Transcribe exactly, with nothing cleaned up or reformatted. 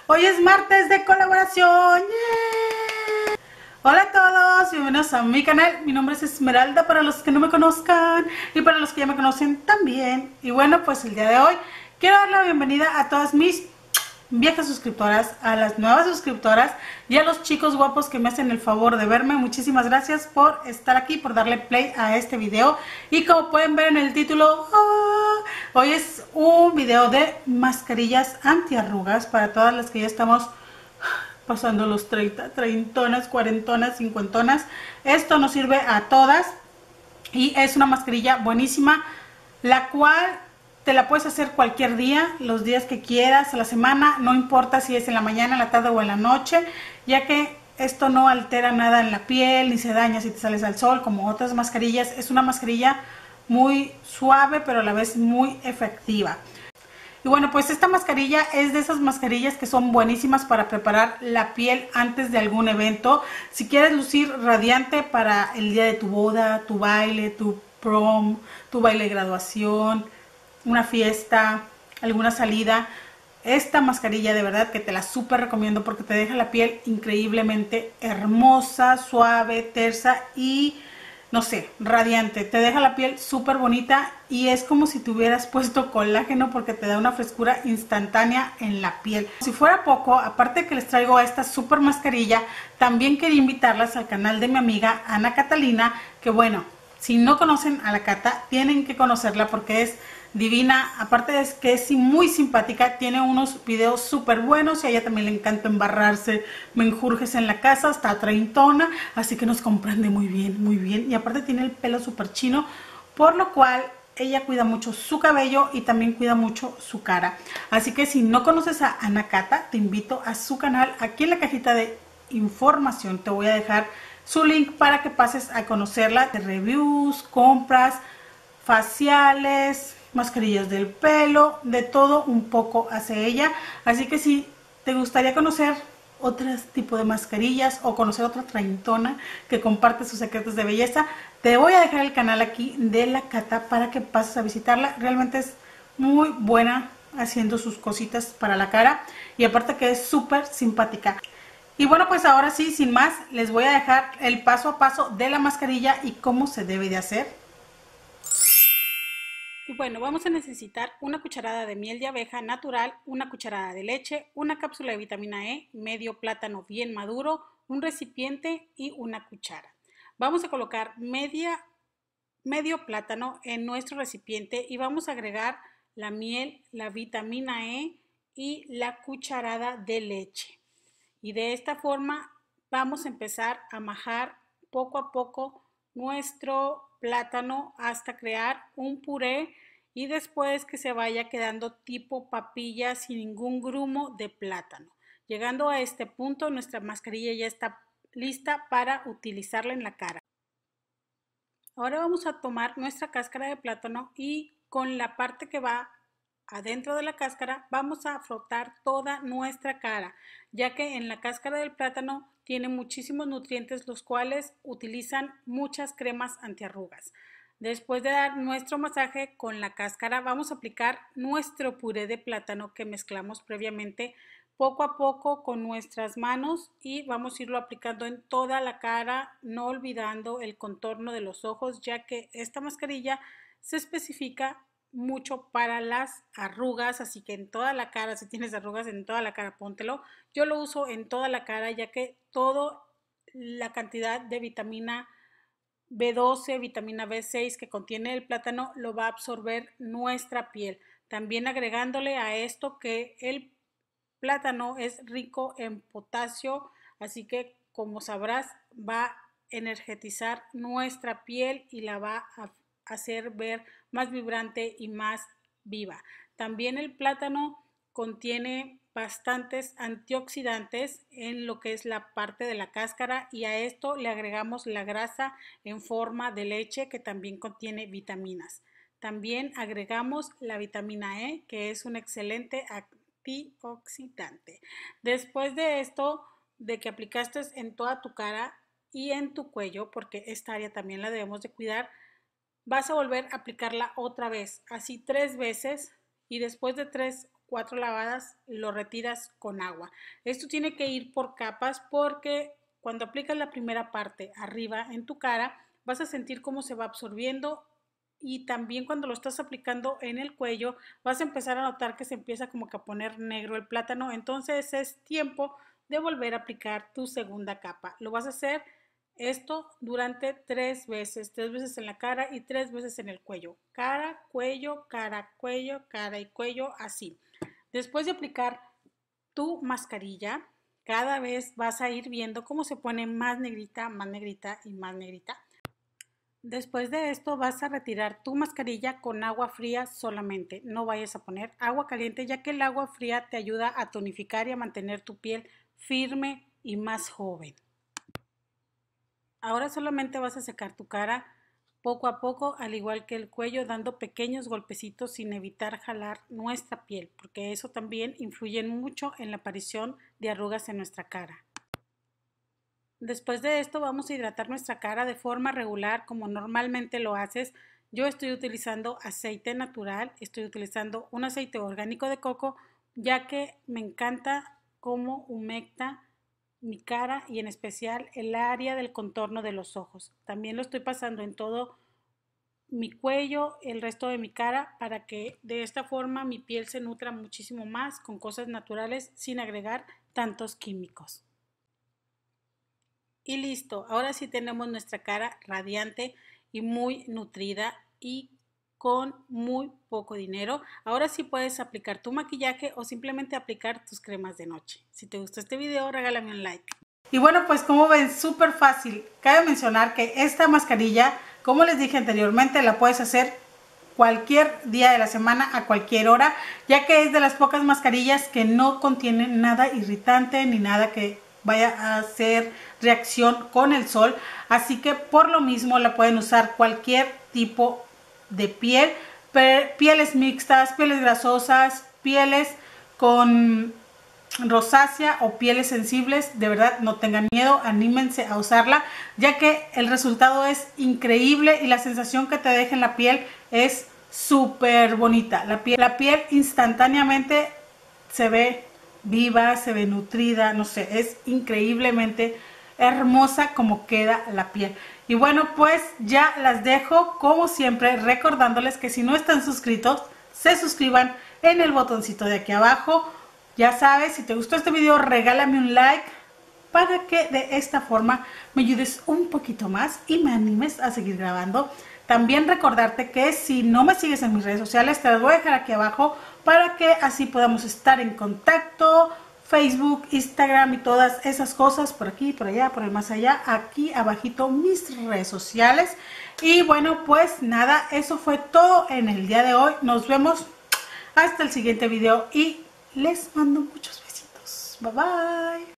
Hoy es martes de colaboración. ¡Yeah! Hola a todos, bienvenidos a mi canal. Mi nombre es Esmeralda para los que no me conozcan y para los que ya me conocen también. Y bueno, pues el día de hoy quiero dar la bienvenida a todas mis viejas suscriptoras, a las nuevas suscriptoras y a los chicos guapos que me hacen el favor de verme. Muchísimas gracias por estar aquí, por darle play a este video. Y como pueden ver en el título, oh, hoy es un video de mascarillas antiarrugas para todas las que ya estamos pasando los treinta, treintonas, cuarentonas, cincuentonas. Esto nos sirve a todas y es una mascarilla buenísima, la cual te la puedes hacer cualquier día, los días que quieras, a la semana, no importa si es en la mañana, en la tarde o en la noche, ya que esto no altera nada en la piel, ni se daña si te sales al sol, como otras mascarillas. Es una mascarilla muy suave, pero a la vez muy efectiva. Y bueno, pues esta mascarilla es de esas mascarillas que son buenísimas para preparar la piel antes de algún evento. Si quieres lucir radiante para el día de tu boda, tu baile, tu prom, tu baile de graduación, una fiesta, alguna salida, esta mascarilla de verdad que te la súper recomiendo porque te deja la piel increíblemente hermosa, suave, tersa y no sé, radiante. Te deja la piel súper bonita y es como si te hubieras puesto colágeno porque te da una frescura instantánea en la piel. Si fuera poco, aparte de que les traigo esta súper mascarilla, también quería invitarlas al canal de mi amiga Ana Catalina, que bueno, si no conocen a la Cata, tienen que conocerla porque es divina. Aparte de que es muy simpática, tiene unos videos súper buenos y a ella también le encanta embarrarse menjurjes en la casa, hasta treintona, así que nos comprende muy bien, muy bien. Y aparte tiene el pelo súper chino, por lo cual ella cuida mucho su cabello y también cuida mucho su cara. Así que si no conoces a Ana Cata, te invito a su canal. Aquí en la cajita de información te voy a dejar su link para que pases a conocerla, de reviews, compras, faciales, mascarillas del pelo, de todo un poco hace ella. Así que si te gustaría conocer otros tipos de mascarillas o conocer otra treintona que comparte sus secretos de belleza, te voy a dejar el canal aquí de la Cata para que pases a visitarla. Realmente es muy buena haciendo sus cositas para la cara y aparte que es súper simpática. Y bueno, pues ahora sí, sin más, les voy a dejar el paso a paso de la mascarilla y cómo se debe de hacer. Y bueno, vamos a necesitar una cucharada de miel de abeja natural, una cucharada de leche, una cápsula de vitamina E, medio plátano bien maduro, un recipiente y una cuchara. Vamos a colocar media, medio plátano en nuestro recipiente y vamos a agregar la miel, la vitamina E y la cucharada de leche. Y de esta forma vamos a empezar a majar poco a poco nuestro plátano hasta crear un puré y después que se vaya quedando tipo papilla sin ningún grumo de plátano. Llegando a este punto, nuestra mascarilla ya está lista para utilizarla en la cara. Ahora vamos a tomar nuestra cáscara de plátano y con la parte que va adentro de la cáscara vamos a frotar toda nuestra cara, ya que en la cáscara del plátano tiene muchísimos nutrientes, los cuales utilizan muchas cremas antiarrugas. Después de dar nuestro masaje con la cáscara, vamos a aplicar nuestro puré de plátano que mezclamos previamente poco a poco con nuestras manos y vamos a irlo aplicando en toda la cara, no olvidando el contorno de los ojos, ya que esta mascarilla se especifica mucho para las arrugas, así que en toda la cara, si tienes arrugas en toda la cara, póntelo. Yo lo uso en toda la cara, ya que toda la cantidad de vitamina B doce, vitamina B seis que contiene el plátano lo va a absorber nuestra piel. También agregándole a esto que el plátano es rico en potasio, así que como sabrás va a energetizar nuestra piel y la va a hacer ver más vibrante y más viva. También el plátano contiene bastantes antioxidantes en lo que es la parte de la cáscara y a esto le agregamos la grasa en forma de leche que también contiene vitaminas. También agregamos la vitamina E, que es un excelente antioxidante. Después de esto, de que aplicaste en toda tu cara y en tu cuello, porque esta área también la debemos de cuidar, vas a volver a aplicarla otra vez, así tres veces y después de tres cuatro lavadas lo retiras con agua. Esto tiene que ir por capas porque cuando aplicas la primera parte arriba en tu cara vas a sentir cómo se va absorbiendo, y también cuando lo estás aplicando en el cuello vas a empezar a notar que se empieza como que a poner negro el plátano. Entonces es tiempo de volver a aplicar tu segunda capa. Lo vas a hacer esto durante tres veces, tres veces en la cara y tres veces en el cuello. Cara, cuello, cara, cuello, cara y cuello, así. Después de aplicar tu mascarilla, cada vez vas a ir viendo cómo se pone más negrita, más negrita y más negrita. Después de esto vas a retirar tu mascarilla con agua fría solamente. No vayas a poner agua caliente, ya que el agua fría te ayuda a tonificar y a mantener tu piel firme y más joven. Ahora solamente vas a secar tu cara poco a poco, al igual que el cuello, dando pequeños golpecitos sin evitar jalar nuestra piel, porque eso también influye mucho en la aparición de arrugas en nuestra cara. Después de esto vamos a hidratar nuestra cara de forma regular como normalmente lo haces. Yo estoy utilizando aceite natural, estoy utilizando un aceite orgánico de coco, ya que me encanta cómo humecta mi cara y en especial el área del contorno de los ojos. También lo estoy pasando en todo mi cuello, el resto de mi cara, para que de esta forma mi piel se nutra muchísimo más con cosas naturales sin agregar tantos químicos. Y listo, ahora sí tenemos nuestra cara radiante y muy nutrida y con muy poco dinero. Ahora sí puedes aplicar tu maquillaje o simplemente aplicar tus cremas de noche. Si te gustó este video, regálame un like. Y bueno, pues como ven, súper fácil. Cabe mencionar que esta mascarilla, como les dije anteriormente, la puedes hacer cualquier día de la semana, a cualquier hora, ya que es de las pocas mascarillas que no contienen nada irritante ni nada que vaya a hacer reacción con el sol. Así que por lo mismo la pueden usar cualquier tipo de piel, pieles mixtas, pieles grasosas, pieles con rosácea o pieles sensibles. De verdad, no tengan miedo, anímense a usarla, ya que el resultado es increíble y la sensación que te deja en la piel es súper bonita. La piel, la piel instantáneamente se ve viva, se ve nutrida, no sé, es increíblemente hermosa como queda la piel. Y bueno, pues ya las dejo como siempre recordándoles que si no están suscritos, se suscriban en el botoncito de aquí abajo. Ya sabes, si te gustó este video, regálame un like para que de esta forma me ayudes un poquito más y me animes a seguir grabando. También recordarte que si no me sigues en mis redes sociales, te las voy a dejar aquí abajo para que así podamos estar en contacto. Facebook, Instagram y todas esas cosas, por aquí, por allá, por el más allá, aquí abajito mis redes sociales. Y bueno, pues nada, eso fue todo en el día de hoy. Nos vemos hasta el siguiente video y les mando muchos besitos. Bye bye.